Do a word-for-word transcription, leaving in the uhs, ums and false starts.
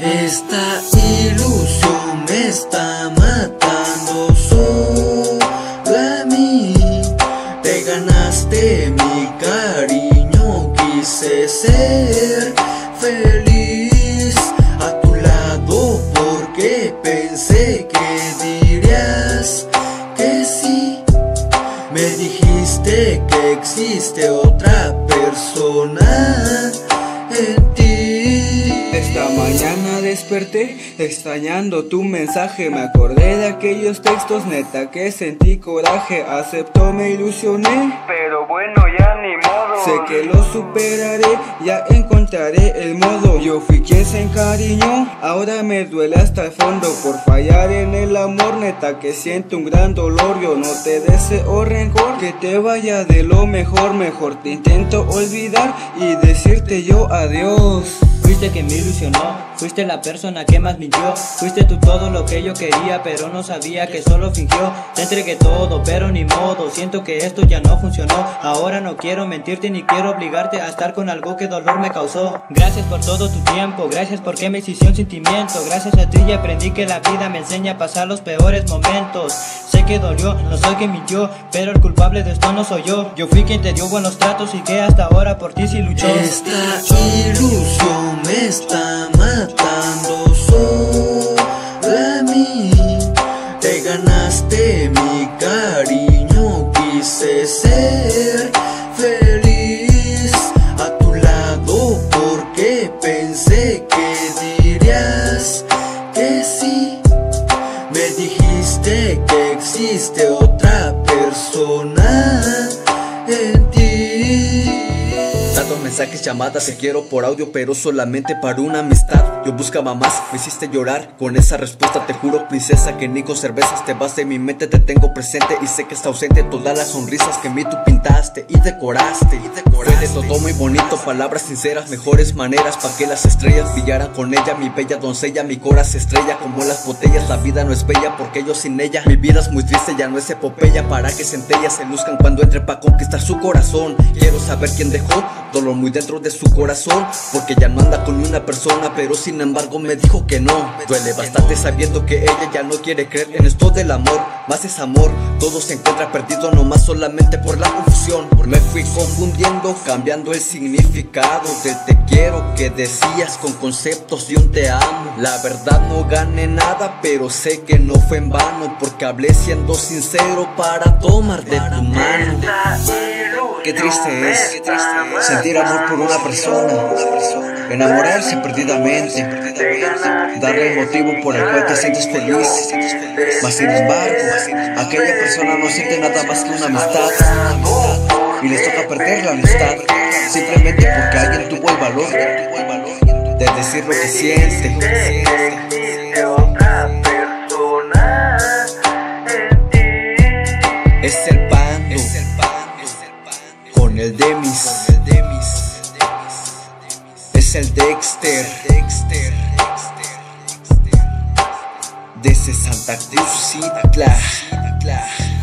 Esta ilusión me está matando solo a mí. Te ganaste mi cariño, quise ser feliz a tu lado porque pensé que dirías que sí. Me dijiste que existe otra persona en ti. Esta mañana desperté extrañando tu mensaje. Me acordé de aquellos textos, neta que sentí coraje. Acepto, me ilusioné, pero bueno, ya ni modo. Sé que lo superaré, ya encontraré el modo. Yo fui quien se encariñó, ahora me duele hasta el fondo por fallar en el amor, neta que siento un gran dolor. Yo no te deseo rencor, que te vaya de lo mejor. Mejor te intento olvidar y decirte yo adiós. Fuiste quien me ilusionó, fuiste la persona que más mintió. Fuiste tú todo lo que yo quería, pero no sabía que solo fingió. Te entregué todo, pero ni modo, siento que esto ya no funcionó. Ahora no quiero mentirte ni quiero obligarte a estar con algo que dolor me causó. Gracias por todo tu tiempo, gracias porque me hiciste un sentimiento. Gracias a ti ya aprendí que la vida me enseña a pasar los peores momentos. Sé que dolió, no soy quien mintió, pero el culpable de esto no soy yo. Yo fui quien te dio buenos tratos y que hasta ahora por ti sí luchó. Esta ilusión me está matando solo a mí. Te ganaste mi cariño, quise ser feliz a tu lado porque pensé que dirías que sí. Me dijiste que existe otra persona en ti. Tantos mensajes, llamadas, te quiero por audio, pero solamente para una amistad. Yo buscaba más, me hiciste llorar con esa respuesta. Te juro, princesa, que ni con cervezas te vas de mi mente. Te tengo presente y sé que está ausente todas las sonrisas que en mí tú pintaste y decoraste, y decoraste. Fue de todo muy bonito, palabras sinceras, mejores maneras pa' que las estrellas brillaran con ella. Mi bella doncella, mi corazón se estrella como las botellas. La vida no es bella porque yo sin ella. Mi vida es muy triste, ya no es epopeya, para que centellas se luzcan cuando entre pa' conquistar su corazón. Quiero saber quién dejó dolor muy dentro de su corazón, porque ya no anda con ni una persona, pero sin embargo me dijo que no. Duele bastante sabiendo que ella ya no quiere creer en esto del amor. Más es amor, todo se encuentra perdido nomás solamente por la confusión. Me fui confundiendo, cambiando el significado del te quiero que decías con conceptos de un te amo. La verdad no gané nada, pero sé que no fue en vano, porque hablé siendo sincero para tomar de tu mano. Qué triste es sentir amor por una persona, enamorarse perdidamente, darle el motivo por el cual te sientes feliz. Mas sin embargo, aquella persona no siente nada más que una amistad, y les toca perder la amistad simplemente porque alguien tuvo el valor de decir lo que siente. Es el Pando con el Demis, es el Dexter desde Santa Cruz, Citla.